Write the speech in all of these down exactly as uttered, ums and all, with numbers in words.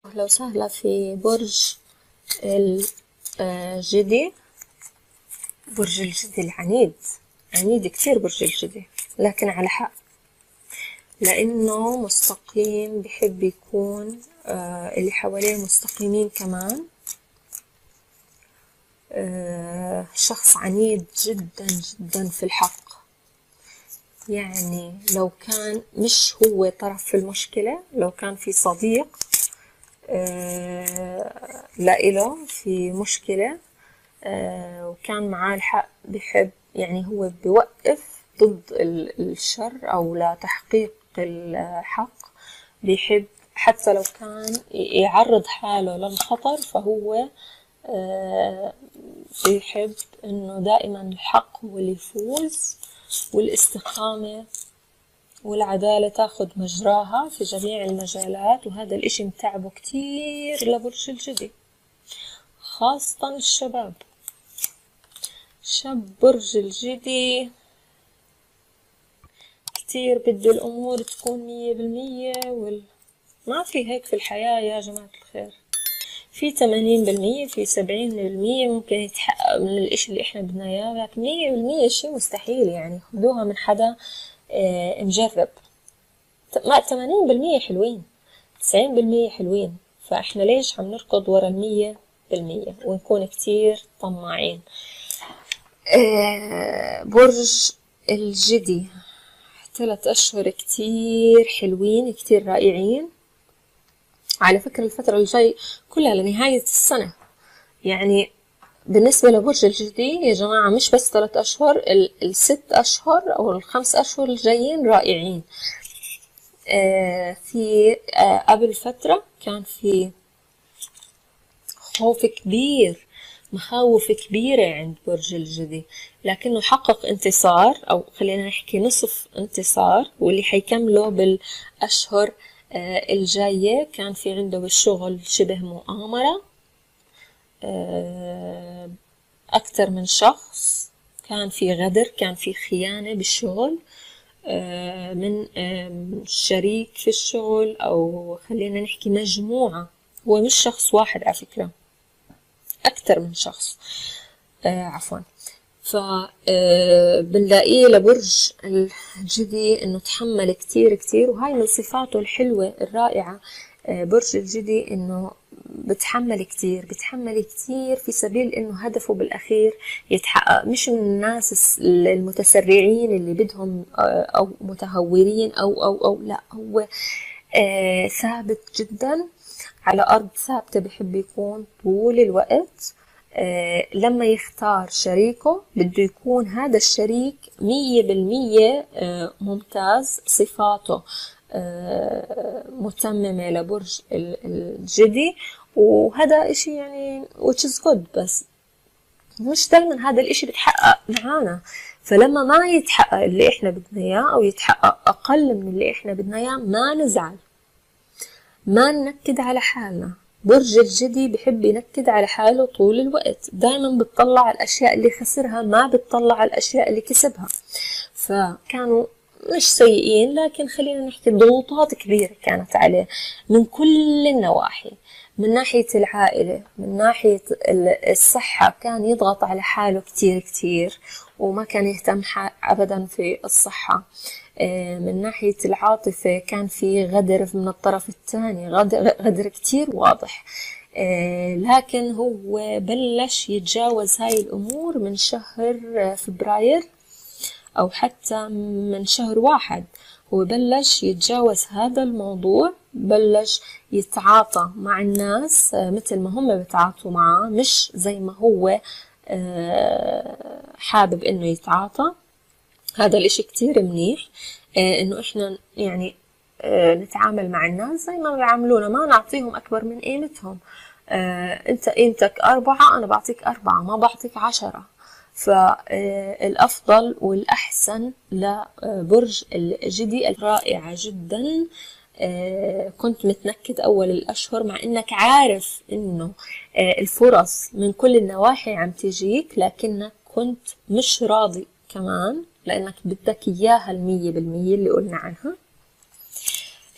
أهلا وسهلا في برج الجدي. برج الجدي العنيد، عنيد كتير برج الجدي، لكن على حق، لأنه مستقيم، بحب يكون آه اللي حواليه مستقيمين كمان. آه شخص عنيد جدا جدا في الحق، يعني لو كان مش هو طرف في المشكلة، لو كان في صديق آه لإله في مشكلة آه وكان معاه الحق، بحب يعني هو بيوقف ضد الشر أو لتحقيق الحق، بيحب حتى لو كان يعرض حاله للخطر، فهو آه بيحب إنه دائما الحق هو اللي يفوز، والاستقامة والعدالة تاخد مجراها في جميع المجالات. وهذا الإشي متعبه كتير لبرج الجدي، خاصة الشباب. شاب برج الجدي كتير بده الأمور تكون مية بالمية، وال... ما في هيك في الحياة يا جماعة الخير. في ثمانين بالمية، في سبعين بالمية ممكن يتحقق من الإشي اللي إحنا بدنا إياه، لكن مية بالمية شي مستحيل. يعني خدوها من حدا آه مجرب. ما ثمانين بالمية حلوين، تسعين بالمية حلوين، فإحنا ليش عم نركض ورا المية بالمية ونكون كتير طماعين؟ آه برج الجدي ثلاث أشهر كتير حلوين، كتير رائعين. على فكرة الفترة الجاي كلها لنهاية السنة، يعني بالنسبة لبرج الجدي يا جماعة مش بس ثلاث أشهر، الست أشهر أو الخمس أشهر الجايين رائعين. آه في آه قبل فترة كان في خوف كبير، مخاوف كبيرة عند برج الجدي، لكنه حقق انتصار، أو خلينا نحكي نصف انتصار، واللي حيكمله بالأشهر آه الجاية. كان في عنده بالشغل شبه مؤامرة، آه أكثر من شخص، كان في غدر، كان في خيانة بالشغل آه من آه شريك في الشغل، أو خلينا نحكي مجموعة. هو مش شخص واحد على فكرة، أكثر من شخص آه عفوا. فبنلاقيه لبرج الجدي إنه تحمل كتير كتير، وهاي من صفاته الحلوة الرائعة. آه برج الجدي إنه بتحمل كتير، بتحمل كتير في سبيل إنه هدفه بالأخير يتحقق. مش من الناس المتسرعين اللي بدهم آه أو متهورين أو أو أو لا، هو آه ثابت جدا على أرض ثابتة، بحب يكون طول الوقت. آه لما يختار شريكه بده يكون هذا الشريك مية بالمية آه ممتاز، صفاته آه متممة لبرج الجدي، وهذا إشي يعني which is good، بس مش دايما هذا الإشي بيتحقق معانا. فلما ما يتحقق اللي إحنا بدنا إياه، أو يتحقق أقل من اللي إحنا بدنا إياه، ما نزعل، ما ننكد على حالنا. برج الجدي بحب ينكد على حاله طول الوقت، دايما بتطلع على الأشياء اللي خسرها، ما بتطلع على الأشياء اللي كسبها. فكانوا مش سيئين، لكن خلينا نحكي ضغوطات كبيرة كانت عليه من كل النواحي، من ناحية العائلة، من ناحية الصحة، كان يضغط على حاله كتير كتير، وما كان يهتم أبدا في الصحة. من ناحية العاطفة كان في غدر من الطرف الثاني، غدر, غدر كتير واضح. لكن هو بلش يتجاوز هاي الأمور من شهر فبراير، أو حتى من شهر واحد هو بلش يتجاوز هذا الموضوع، بلش يتعاطى مع الناس مثل ما هم بيتعاطوا معاه، مش زي ما هو حابب إنه يتعاطى. هذا الإشي كتير منيح، إنه إحنا يعني نتعامل مع الناس زي ما بيعاملونا، ما نعطيهم أكبر من قيمتهم. أنت قيمتك أربعة، أنا بعطيك أربعة، ما بعطيك عشرة. فالأفضل والأحسن لبرج الجدي رائعة جدا. كنت متنكد أول الأشهر، مع إنك عارف إنه الفرص من كل النواحي عم تجيك، لكنك كنت مش راضي كمان، لأنك بدك إياها المية بالمية اللي قلنا عنها.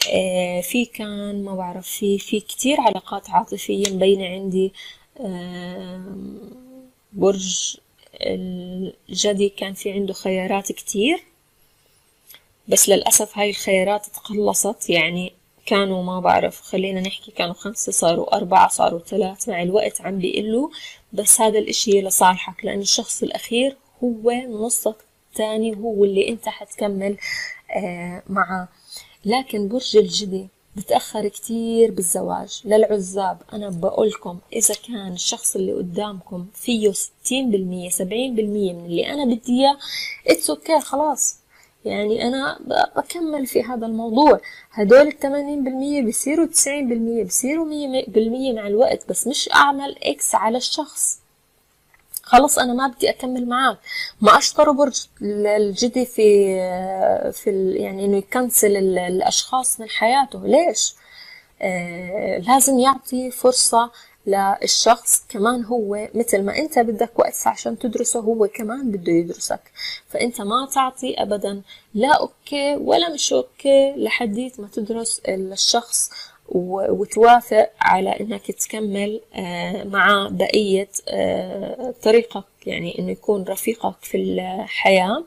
آه في كان ما بعرف في في كتير علاقات عاطفية مبينة عندي. آه برج الجدي كان في عنده خيارات كتير، بس للأسف هاي الخيارات تقلصت، يعني كانوا ما بعرف خلينا نحكي كانوا خمسة صاروا أربعة صاروا ثلاث، مع الوقت عم بيقلوا، بس هذا الإشي لصالحك لأن الشخص الأخير هو نصك الثاني، هو اللي أنت حتكمل آه معاه. لكن برج الجدي بتأخر كتير بالزواج. للعزاب أنا بقولكم إذا كان الشخص اللي قدامكم فيه ستين بالمية سبعين بالمية من اللي أنا بدي إياه اتس اوكي خلاص، يعني أنا بكمل في هذا الموضوع. هدول الثمانين بالمية بيصيروا تسعين بالمية بيصيروا مية بالمية مع الوقت، بس مش أعمل إكس على الشخص. خلص أنا ما بدي أكمل معاك. ما أشطر برج الجدي في في ال يعني إنه يكنسل الأشخاص من حياته. ليش؟ آه لازم يعطي فرصة للشخص كمان. هو مثل ما أنت بدك وقت عشان تدرسه هو كمان بده يدرسك، فأنت ما تعطي أبدا لا أوكي ولا مش أوكي لحديت ما تدرس الشخص وتوافق على انك تكمل مع بقية طريقك، يعني انه يكون رفيقك في الحياة.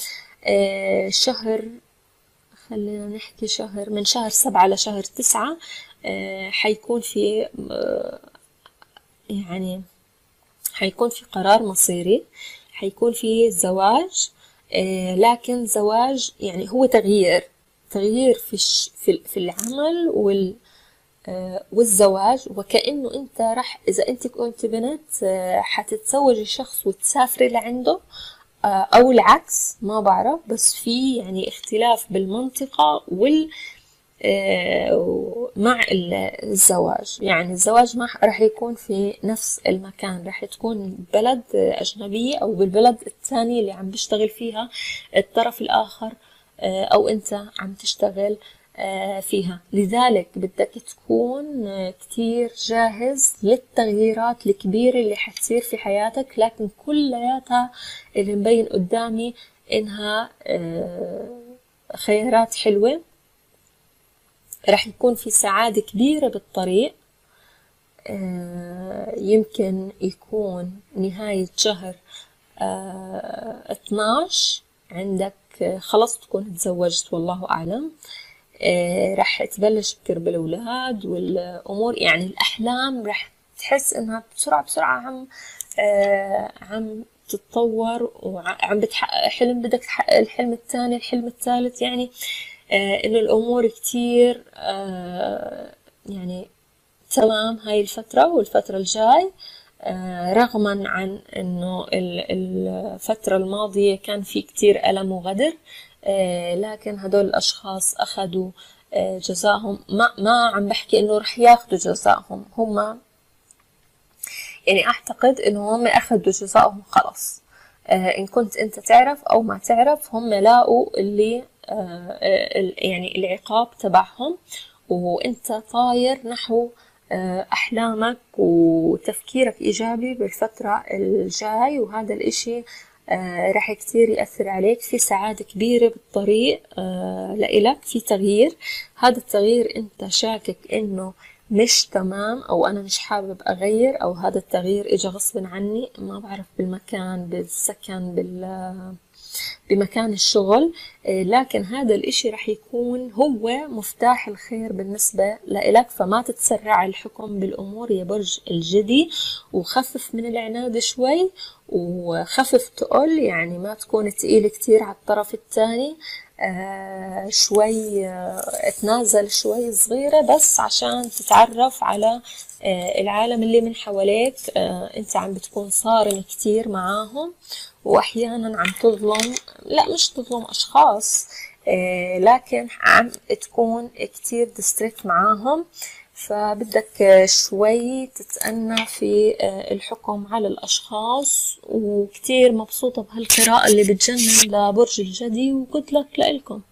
شهر خلينا نحكي شهر من شهر سبعة لشهر تسعة حيكون في يعني حيكون في قرار مصيري، حيكون في زواج، لكن زواج يعني هو تغيير تغيير في في العمل وال والزواج. وكأنه انت رح اذا انت كنت بنت حتتزوجي شخص وتسافري لعنده او العكس ما بعرف، بس في يعني اختلاف بالمنطقة وال مع الزواج. يعني الزواج ما رح يكون في نفس المكان، رح تكون بلد أجنبية أو بالبلد الثاني اللي عم بيشتغل فيها الطرف الآخر أو أنت عم تشتغل فيها. لذلك بدك تكون كتير جاهز للتغييرات الكبيرة اللي حتصير في حياتك، لكن كلياتها اللي مبين قدامي إنها خيارات حلوة. رح يكون في سعادة كبيرة بالطريق. يمكن يكون نهاية شهر اثناشر عندك خلص تكون تزوجت والله أعلم. رح تبلش بكر بالأولاد والأمور، يعني الأحلام رح تحس إنها بسرعة بسرعة عم عم تتطور وعم بتحقق حلم، بدك تحقق الحلم الثاني الحلم الثالث، يعني إنه الأمور كتير يعني تمام هاي الفترة والفترة الجاي. رغما عن إنه الفترة الماضية كان في كتير ألم وغدر، لكن هدول الأشخاص أخذوا جزاهم. ما ما عم بحكي إنه رح ياخذوا جزاهم، هم يعني أعتقد إنه هم أخذوا جزاهم خلاص. إن كنت أنت تعرف أو ما تعرف هم لاقوا اللي يعني العقاب تبعهم، وأنت طاير نحو أحلامك وتفكيرك إيجابي بالفترة الجاي، وهذا الإشي راح كتير يأثر عليك. في سعادة كبيرة بالطريق لإلك، في تغيير. هذا التغيير أنت شاكك إنه مش تمام أو أنا مش حابب أغير، أو هذا التغيير إجا غصب عني ما بعرف بالمكان بالسكن بال بمكان الشغل، لكن هذا الاشي رح يكون هو مفتاح الخير بالنسبة لإلك. فما تتسرع الحكم بالأمور يا برج الجدي، وخفف من العناد شوي وخفف تقول، يعني ما تكون تقيل كتير على الطرف الثاني. آه شوي آه تنازل شوي صغيرة بس عشان تتعرف على آه العالم اللي من حواليك. آه انت عم بتكون صارم كتير معاهم، واحيانا عم تظلم، لا مش تظلم اشخاص، آه لكن عم تكون كتير ديستريكت معاهم. فبدك شوي تتأنى في الحكم على الأشخاص. وكتير مبسوطة بهالقراءة اللي بتجنن لبرج الجدي، وجود لك لإلكم.